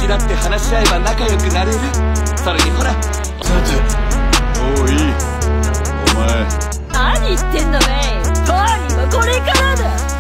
き合って話し合えば仲良くなれる。それにほら、さて、おういいお前何言ってんだべ。パーリーはこれからだ。